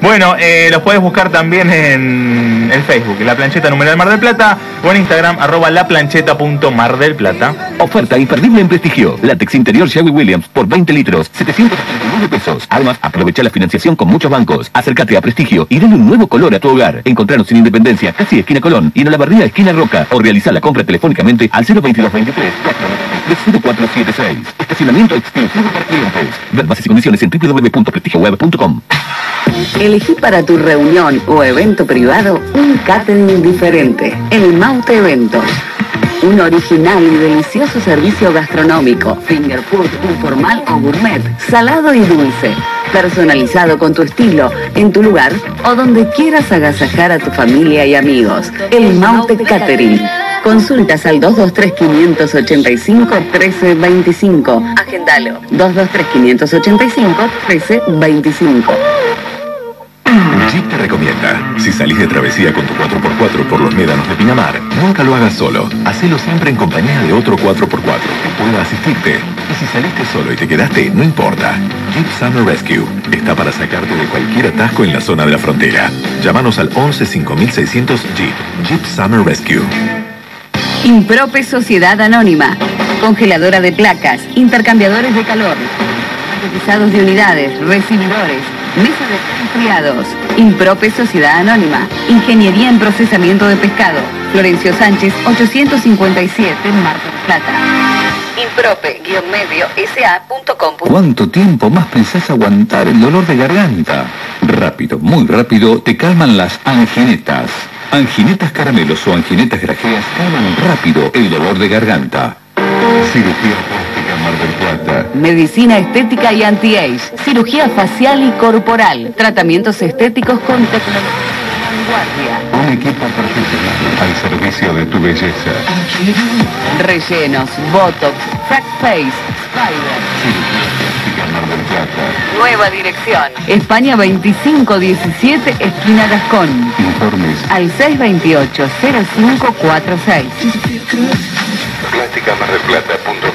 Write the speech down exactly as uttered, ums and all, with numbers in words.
Bueno, eh, los puedes buscar también en el Facebook, La Plancheta Numeral Mar del Plata, o en Instagram, arroba laplancheta punto mar del plata. Oferta imperdible en Prestigio. Látex interior Sherwin-Williams por veinte litros, setecientos setenta y nueve pesos. Además, aprovecha la financiación con muchos bancos. Acércate a Prestigio y dale un nuevo color a tu hogar. Encontranos en Independencia, casi esquina Colón, y en Olavarría, esquina Roca. O realiza la compra telefónicamente al cero veintidós veintitrés cero cuatro siete seis. Estacionamiento exclusivo para clientes. Ver bases y condiciones en w w w punto prestigio web punto com. Elegí para tu reunión o evento privado un catering diferente. El Maute Eventos. Un original y delicioso servicio gastronómico, finger food, informal o gourmet, salado y dulce, personalizado con tu estilo, en tu lugar o donde quieras agasajar a tu familia y amigos. El Maute Catering. Consultas al dos dos tres, cinco ocho cinco, uno tres dos cinco. Agendalo. dos dos tres, cinco ocho cinco, uno tres dos cinco. Jeep te recomienda, si salís de travesía con tu cuatro por cuatro por los médanos de Pinamar, nunca lo hagas solo. Hacelo siempre en compañía de otro cuatro por cuatro que pueda asistirte. Y si saliste solo y te quedaste, no importa. Jeep Summer Rescue está para sacarte de cualquier atasco en la zona de la frontera. Llámanos al once cinco mil seiscientos Jeep. Jeep Summer Rescue. Imprope Sociedad Anónima. Congeladora de placas, intercambiadores de calor, automatizados de unidades, recibidores, mesa de enfriados. Imprope Sociedad Anónima. Ingeniería en procesamiento de pescado. Florencio Sánchez, ochocientos cincuenta y siete, Mar del Plata. Imprope-medio S A punto com. ¿Cuánto tiempo más pensás aguantar el dolor de garganta? Rápido, muy rápido, te calman las anginetas. Anginetas caramelos o anginetas grajeas calman rápido el dolor de garganta. Cirugía plástica Mar del Plata. Medicina estética y anti-age. Cirugía facial y corporal. Tratamientos estéticos con tecnología de vanguardia. Un equipo profesional al servicio de tu belleza. Rellenos, botox, frac face, spider. Cirugía plástica Mar del Plata. Nueva dirección. España veinticinco diecisiete, esquina Gascón. Informes Al seis dos ocho, cero cinco cuatro seis. plástica mar del plata punto com.